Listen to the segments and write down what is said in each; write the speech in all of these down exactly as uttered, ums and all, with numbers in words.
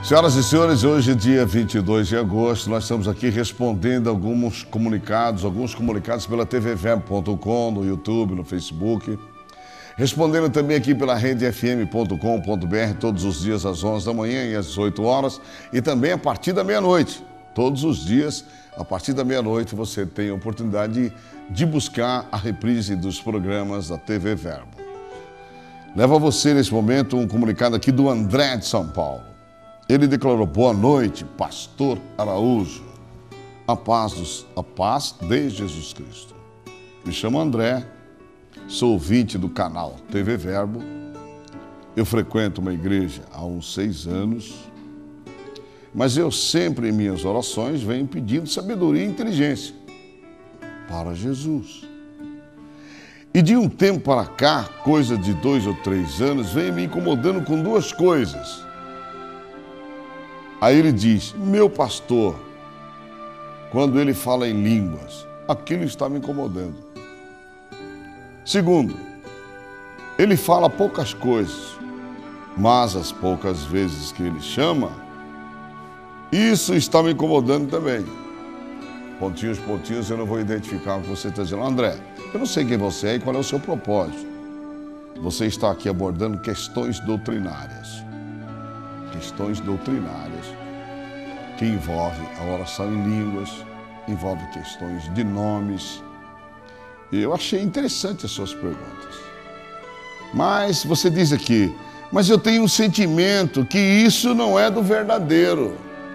Senhoras e senhores, hoje, dia vinte e dois de agosto, nós estamos aqui respondendo alguns comunicados, alguns comunicados pela T V verbo ponto com, no YouTube, no Facebook. Respondendo também aqui pela rede f m ponto com ponto b r, todos os dias às onze da manhã e às dezoito horas, e também a partir da meia-noite. Todos os dias, a partir da meia-noite, você tem a oportunidade de, de buscar a reprise dos programas da T V Verbo. Levo a você, nesse momento, um comunicado aqui do André de São Paulo. Ele declarou: boa noite, pastor Araújo. A paz, dos, a paz de Jesus Cristo. Me chamo André, sou ouvinte do canal T V Verbo. Eu frequento uma igreja há uns seis anos, mas eu sempre em minhas orações venho pedindo sabedoria e inteligência para Jesus. E de um tempo para cá, coisa de dois ou três anos, vem me incomodando com duas coisas. Aí ele diz: meu pastor, quando ele fala em línguas, aquilo está me incomodando. Segundo, ele fala poucas coisas, mas as poucas vezes que ele chama, isso está me incomodando também. Pontinhos, pontinhos, eu não vou identificar o que você está dizendo. André, eu não sei quem você é e qual é o seu propósito. Você está aqui abordando questões doutrinárias. Questões doutrinárias que envolvem a oração em línguas, envolve questões de nomes. E eu achei interessante as suas perguntas. Mas você diz aqui: mas eu tenho um sentimento que isso não é do verdadeiro.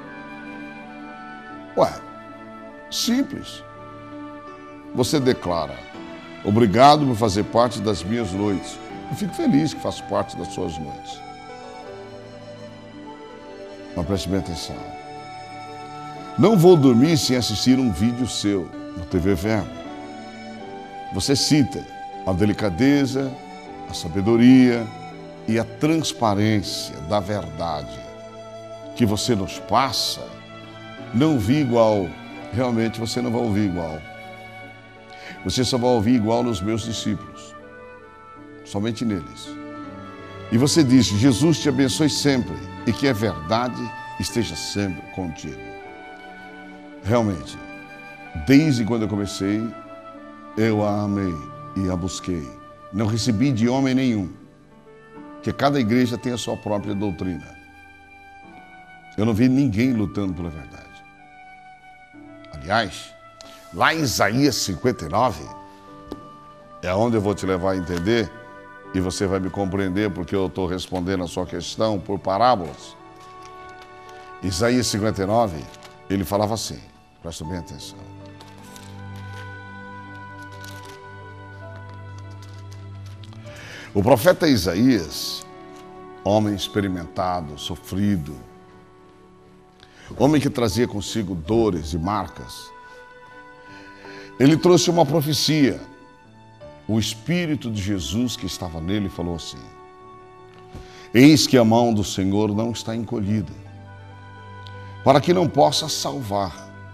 Ué, simples. Você declara: obrigado por fazer parte das minhas noites. Eu fico feliz que faço parte das suas noites. Mas preste bem atenção. Não vou dormir sem assistir um vídeo seu no T V Verbo. Você cita a delicadeza, a sabedoria e a transparência da verdade que você nos passa. Não vi igual. Realmente você não vai ouvir igual. Você só vai ouvir igual nos meus discípulos. Somente neles. E você diz: Jesus te abençoe sempre e que a verdade esteja sempre contigo. Realmente, desde quando eu comecei, eu a amei e a busquei. Não recebi de homem nenhum, que cada igreja tem a sua própria doutrina. Eu não vi ninguém lutando pela verdade. Aliás, lá em Isaías cinquenta e nove, é onde eu vou te levar a entender, e você vai me compreender porque eu estou respondendo a sua questão por parábolas. Isaías cinquenta e nove, ele falava assim, presta bem atenção. O profeta Isaías, homem experimentado, sofrido, homem que trazia consigo dores e marcas, ele trouxe uma profecia. O Espírito de Jesus que estava nele falou assim: eis que a mão do Senhor não está encolhida, para que não possa salvar,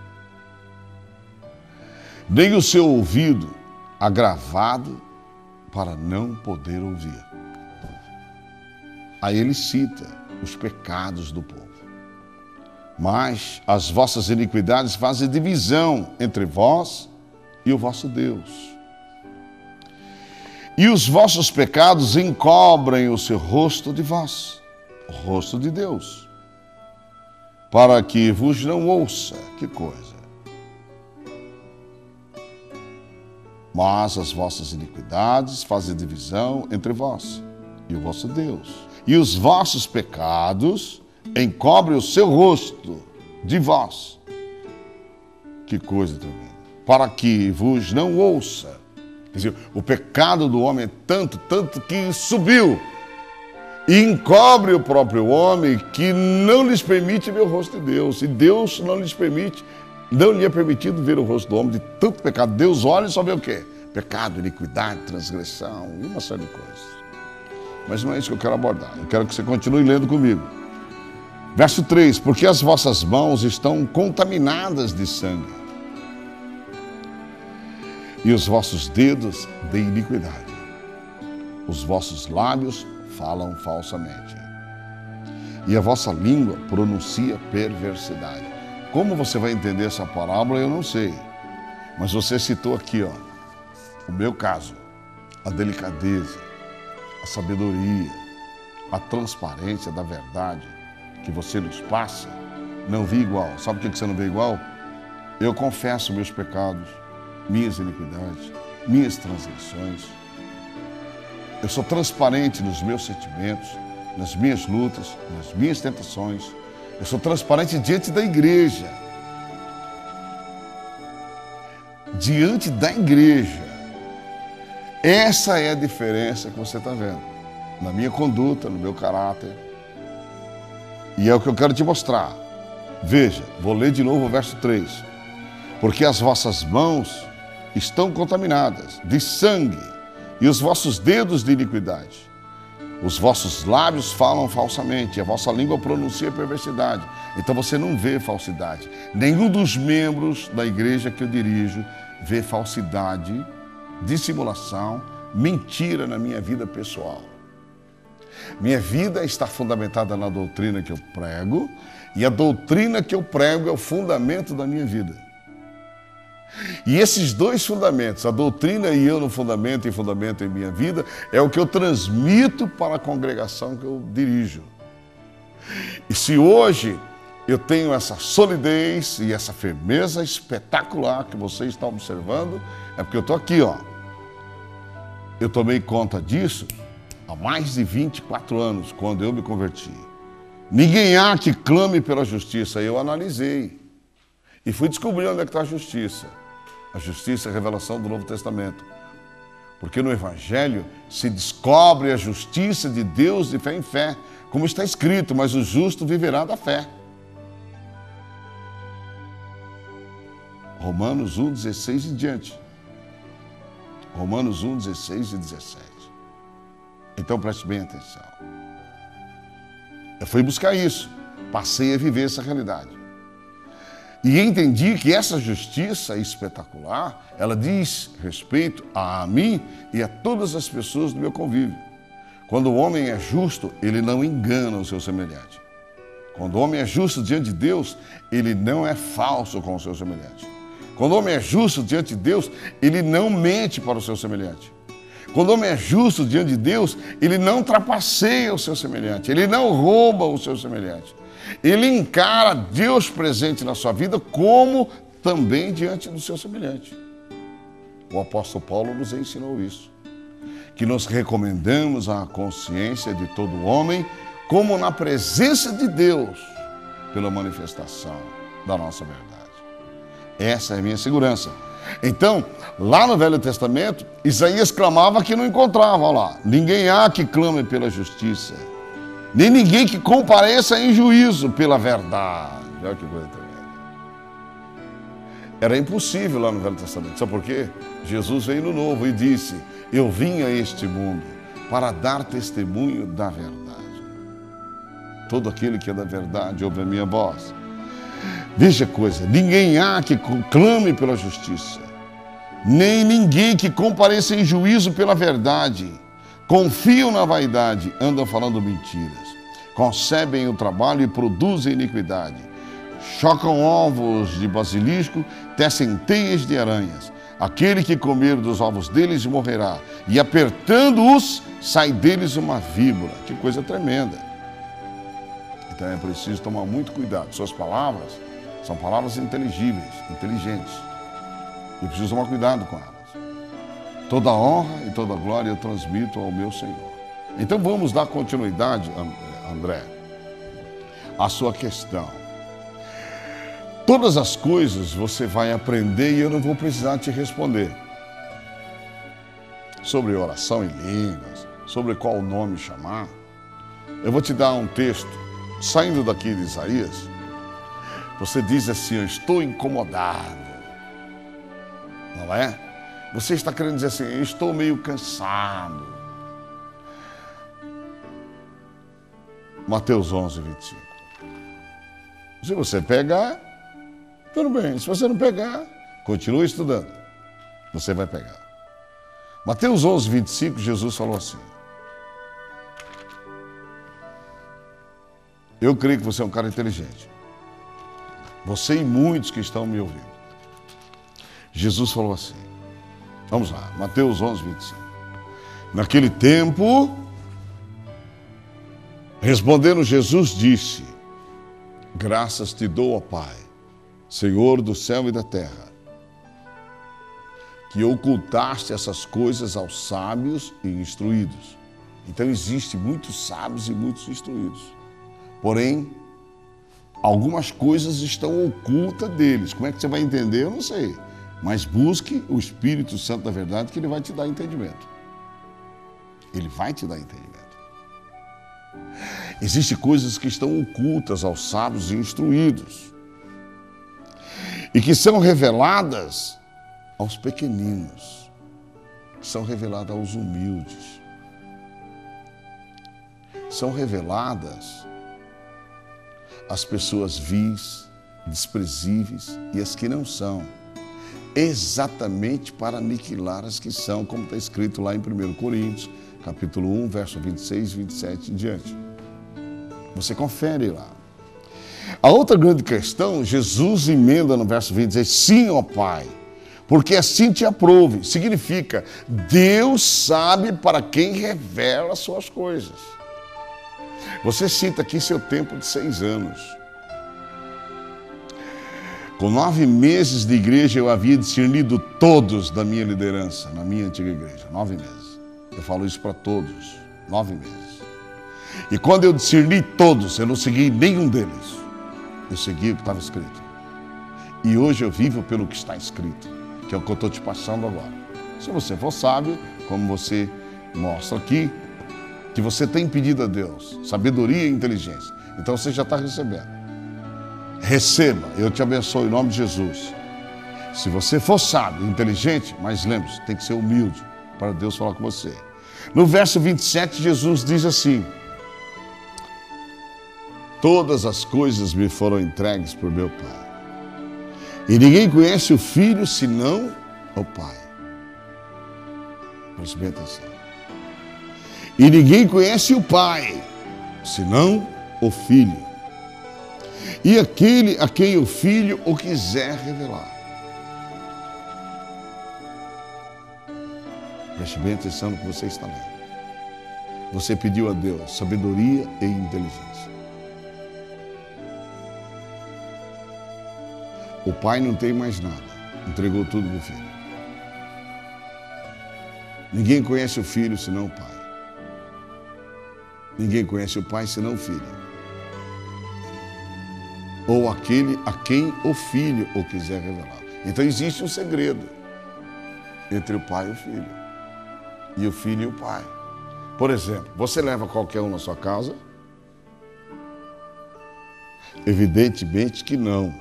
nem o seu ouvido agravado para não poder ouvir. Aí ele cita os pecados do povo. Mas as vossas iniquidades fazem divisão entre vós e o vosso Deus. E os vossos pecados encobrem o seu rosto de vós, o rosto de Deus, para que vos não ouça. Que coisa! Mas as vossas iniquidades fazem divisão entre vós e o vosso Deus. E os vossos pecados encobrem o seu rosto de vós. Que coisa tremenda! Para que vos não ouça. Quer dizer, o pecado do homem é tanto, tanto que subiu e encobre o próprio homem, que não lhes permite ver o rosto de Deus. E Deus não lhes permite, não lhe é permitido ver o rosto do homem de tanto pecado. Deus olha e só vê o quê? Pecado, iniquidade, transgressão e uma série de coisas. Mas não é isso que eu quero abordar. Eu quero que você continue lendo comigo. Verso três: porque as vossas mãos estão contaminadas de sangue, e os vossos dedos de iniquidade. Os vossos lábios falam falsamente. e a vossa língua pronuncia perversidade. Como você vai entender essa parábola, eu não sei. Mas você citou aqui, ó, o meu caso, a delicadeza, a sabedoria, a transparência da verdade que você nos passa. Não vi igual. Sabe por que você não vê igual? Eu confesso meus pecados, minhas iniquidades, minhas transgressões. Eu sou transparente nos meus sentimentos, nas minhas lutas, nas minhas tentações. Eu sou transparente diante da igreja. Diante da igreja. Essa é a diferença que você está vendo. Na minha conduta, no meu caráter. E é o que eu quero te mostrar. Veja, vou ler de novo o verso três. Porque as vossas mãos estão contaminadas de sangue e os vossos dedos de iniquidade. Os vossos lábios falam falsamente, a vossa língua pronuncia perversidade. Então você não vê falsidade. Nenhum dos membros da igreja que eu dirijo vê falsidade, dissimulação, mentira na minha vida pessoal. Minha vida está fundamentada na doutrina que eu prego, e a doutrina que eu prego é o fundamento da minha vida. E esses dois fundamentos, a doutrina e eu no fundamento e fundamento em minha vida, é o que eu transmito para a congregação que eu dirijo. E se hoje eu tenho essa solidez e essa firmeza espetacular que você está observando, é porque eu estou aqui, ó. Eu tomei conta disso há mais de vinte e quatro anos, quando eu me converti. Ninguém há que clame pela justiça. Eu analisei e fui descobrir onde é que está a justiça. A justiça é a revelação do Novo Testamento. Porque no Evangelho se descobre a justiça de Deus de fé em fé, como está escrito, mas o justo viverá da fé. Romanos um, dezesseis e diante. Romanos um, dezesseis e dezessete. Então preste bem atenção. Eu fui buscar isso, passei a viver essa realidade. E entendi que essa justiça espetacular, ela diz respeito a mim e a todas as pessoas do meu convívio. Quando o homem é justo, ele não engana o seu semelhante. Quando o homem é justo diante de Deus, ele não é falso com o seu semelhante. Quando o homem é justo diante de Deus, ele não mente para o seu semelhante. Quando o homem é justo diante de Deus, ele não trapaceia o seu semelhante, ele não rouba o seu semelhante. Ele encara Deus presente na sua vida como também diante do seu semelhante. O apóstolo Paulo nos ensinou isso. Que nós recomendamos a consciência de todo homem como na presença de Deus pela manifestação da nossa verdade. Essa é a minha segurança. Então, lá no Velho Testamento, Isaías clamava que não encontrava, olha lá. Ninguém há que clame pela justiça, nem ninguém que compareça em juízo pela verdade. Olha que coisa tremenda. Era impossível lá no Velho Testamento. Sabe por quê? Jesus veio no Novo e disse: eu vim a este mundo para dar testemunho da verdade. Todo aquele que é da verdade ouve a minha voz. Veja a coisa, ninguém há que clame pela justiça, nem ninguém que compareça em juízo pela verdade. Confiam na vaidade, andam falando mentiras, concebem o trabalho e produzem iniquidade, chocam ovos de basilisco, tecem teias de aranhas. Aquele que comer dos ovos deles morrerá, e apertando-os, sai deles uma víbora. Que coisa tremenda. Então é preciso tomar muito cuidado. Suas palavras são palavras inteligíveis, inteligentes. E preciso tomar cuidado com elas. Toda honra e toda glória eu transmito ao meu Senhor. Então vamos dar continuidade, André, à sua questão. Todas as coisas você vai aprender e eu não vou precisar te responder. Sobre oração em línguas, sobre qual nome chamar. Eu vou te dar um texto, saindo daqui de Isaías. Você diz assim: eu estou incomodado. Não é? Você está querendo dizer assim: eu estou meio cansado. Mateus onze, vinte e cinco. Se você pegar, tudo bem. Se você não pegar, continue estudando. Você vai pegar. Mateus onze, vinte e cinco, Jesus falou assim: Eu creio que você é um cara inteligente. Você e muitos que estão me ouvindo. Jesus falou assim, vamos lá, Mateus onze, vinte e cinco. Naquele tempo, respondendo Jesus disse, graças te dou, ó Pai, Senhor do céu e da terra, que ocultaste essas coisas aos sábios e instruídos. Então, existem muitos sábios e muitos instruídos. Porém, algumas coisas estão ocultas deles. Como é que você vai entender? Eu não sei. Mas busque o Espírito Santo da verdade, que ele vai te dar entendimento. Ele vai te dar entendimento. Existem coisas que estão ocultas aos sábios e instruídos. E que são reveladas aos pequeninos. São reveladas aos humildes. São reveladas às pessoas vis, desprezíveis e as que não são. Exatamente para aniquilar as que são, como está escrito lá em primeiro Coríntios, capítulo um, verso vinte e seis, vinte e sete em diante. Você confere lá. A outra grande questão, Jesus emenda no verso vinte e seis, sim, ó Pai, porque assim te aprove. Significa, Deus sabe para quem revela as suas coisas. Você cita aqui seu tempo de seis anos. Com nove meses de igreja, eu havia discernido todos da minha liderança, na minha antiga igreja. Nove meses. Eu falo isso para todos. Nove meses. E quando eu discerni todos, eu não segui nenhum deles. Eu segui o que estava escrito. E hoje eu vivo pelo que está escrito, que é o que eu estou te passando agora. Se você for sábio, como você mostra aqui, que você tem pedido a Deus sabedoria e inteligência, então você já está recebendo. Receba, eu te abençoo em nome de Jesus. Se você for sábio, inteligente, mas lembre-se, tem que ser humilde para Deus falar com você. No verso vinte e sete, Jesus diz assim, todas as coisas me foram entregues por meu Pai. E ninguém conhece o Filho senão o Pai. Preste bem atenção. E ninguém conhece o Pai senão o Filho. E aquele a quem o Filho o quiser revelar. Preste bem atenção no que você está lendo. Você pediu a Deus sabedoria e inteligência. O Pai não tem mais nada. Entregou tudo para o Filho. Ninguém conhece o Filho senão o Pai. Ninguém conhece o Pai senão o Filho. Ou aquele a quem o Filho o quiser revelar. Então existe um segredo entre o Pai e o Filho. E o Filho e o Pai. Por exemplo, você leva qualquer um na sua casa? Evidentemente que não.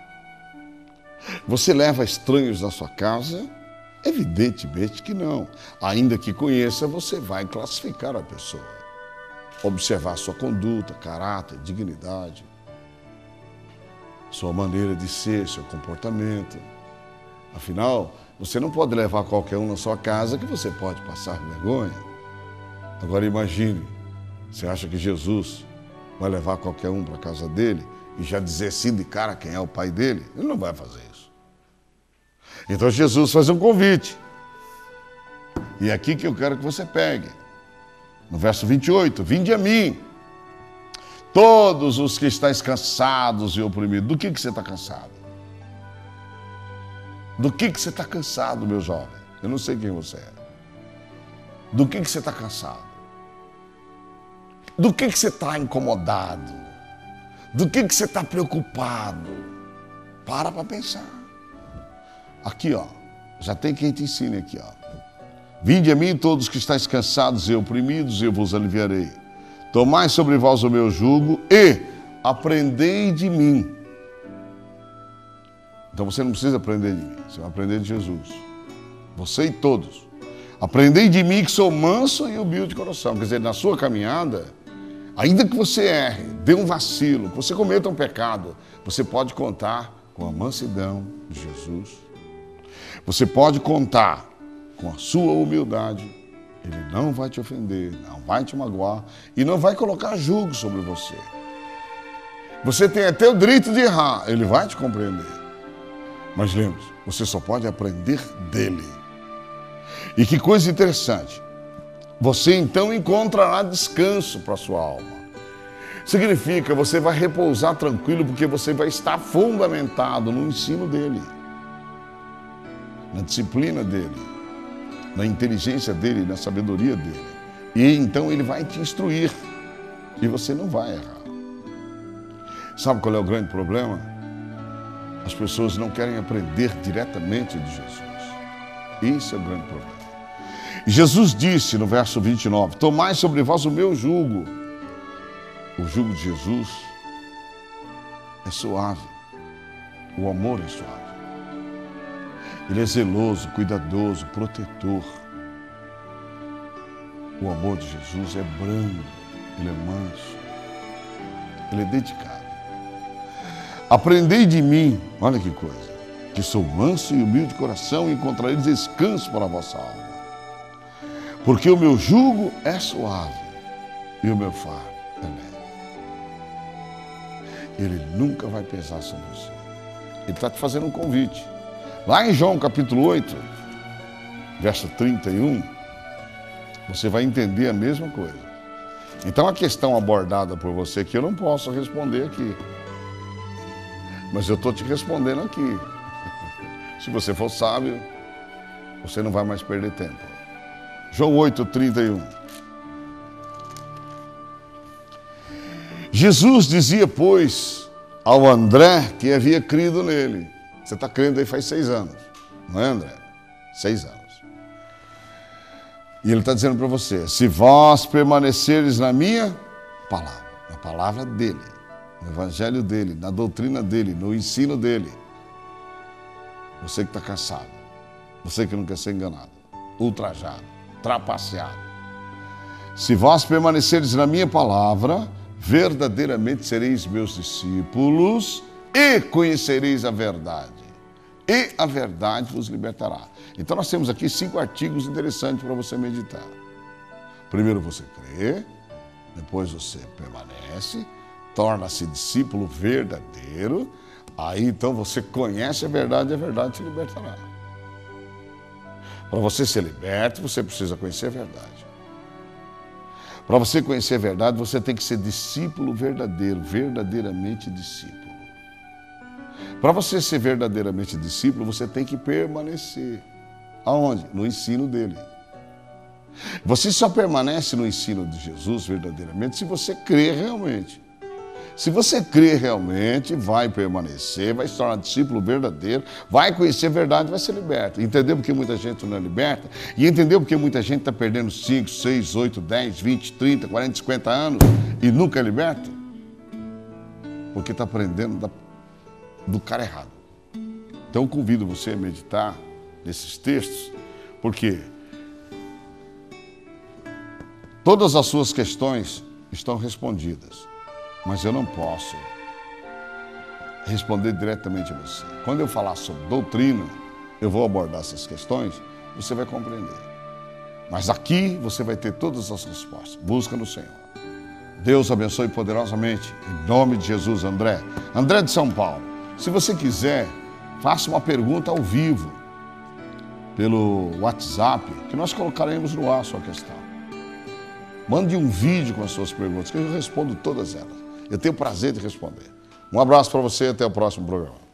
Você leva estranhos na sua casa? Evidentemente que não. Ainda que conheça, você vai classificar a pessoa. Observar sua conduta, caráter, dignidade, sua maneira de ser, seu comportamento. Afinal, você não pode levar qualquer um na sua casa que você pode passar vergonha. Agora imagine, você acha que Jesus vai levar qualquer um para a casa dele e já dizer sim de cara quem é o pai dele? Ele não vai fazer isso. Então Jesus faz um convite. E é aqui que eu quero que você pegue. No verso vinte e oito, vinde a mim, todos os que estáis cansados e oprimidos. Do que, que você está cansado? Do que, que você está cansado, meu jovem? Eu não sei quem você é. Do que, que você está cansado? Do que, que você está incomodado? Do que, que você está preocupado? Para para pensar. Aqui, ó, já tem quem te ensine aqui, ó. Vinde a mim todos que estáis cansados e oprimidos, e eu vos aliviarei. Tomai sobre vós o meu jugo e aprendei de mim. Então você não precisa aprender de mim, você vai aprender de Jesus. Você e todos. Aprendei de mim que sou manso e humilde de coração. Quer dizer, na sua caminhada, ainda que você erre, dê um vacilo, que você cometa um pecado, você pode contar com a mansidão de Jesus. Você pode contar com a sua humildade. Ele não vai te ofender, não vai te magoar e não vai colocar julgo sobre você. Você tem até o direito de errar, ele vai te compreender. Mas lembre-se, você só pode aprender dele. E que coisa interessante, você então encontrará descanso para a sua alma. Significa, você vai repousar tranquilo porque você vai estar fundamentado no ensino dele, na disciplina dele, na inteligência dele, na sabedoria dele. E então ele vai te instruir e você não vai errar. Sabe qual é o grande problema? As pessoas não querem aprender diretamente de Jesus. Esse é o grande problema. Jesus disse no verso vinte e nove, tomai sobre vós o meu jugo. O jugo de Jesus é suave. O amor é suave. Ele é zeloso, cuidadoso, protetor. O amor de Jesus é brando, ele é manso, ele é dedicado. Aprendei de mim, olha que coisa, que sou manso e humilde de coração e encontrareis descanso para a vossa alma. Porque o meu jugo é suave e o meu fardo é leve. Ele nunca vai pesar sobre você. Ele está te fazendo um convite. Lá em João capítulo oito, verso trinta e um, você vai entender a mesma coisa. Então a questão abordada por você que eu não posso responder aqui. Mas eu estou te respondendo aqui. Se você for sábio, você não vai mais perder tempo. João oito, trinta e um. Jesus dizia, pois, ao André que havia crido nele. Você está crendo aí faz seis anos, não é, André? Seis anos. E ele está dizendo para você, se vós permaneceres na minha palavra, na palavra dele, no evangelho dele, na doutrina dele, no ensino dele, você que está cansado, você que não quer ser enganado, ultrajado, trapaceado, se vós permaneceres na minha palavra, verdadeiramente sereis meus discípulos e conhecereis a verdade. E a verdade vos libertará. Então nós temos aqui cinco artigos interessantes para você meditar. Primeiro você crê, depois você permanece, torna-se discípulo verdadeiro, aí então você conhece a verdade e a verdade te libertará. Para você ser liberto, você precisa conhecer a verdade. Para você conhecer a verdade, você tem que ser discípulo verdadeiro, verdadeiramente discípulo. Para você ser verdadeiramente discípulo, você tem que permanecer. Aonde? No ensino dele. Você só permanece no ensino de Jesus verdadeiramente se você crê realmente. Se você crê realmente, vai permanecer, vai se tornar discípulo verdadeiro, vai conhecer a verdade, vai ser liberto. Entendeu porque muita gente não é liberta? E entendeu porque muita gente está perdendo cinco, seis, oito, dez, vinte, trinta, quarenta, cinquenta anos e nunca é liberto? Porque está aprendendo da, do cara errado. Então eu convido você a meditar nesses textos, porque todas as suas questões estão respondidas. Mas eu não posso responder diretamente a você. Quando eu falar sobre doutrina, eu vou abordar essas questões, você vai compreender. Mas aqui você vai ter todas as respostas. Busca no Senhor. Deus abençoe poderosamente. Em nome de Jesus, André. André de São Paulo. Se você quiser, faça uma pergunta ao vivo, pelo WhatsApp, que nós colocaremos no ar a sua questão. Mande um vídeo com as suas perguntas, que eu respondo todas elas. Eu tenho prazer de responder. Um abraço para você e até o próximo programa.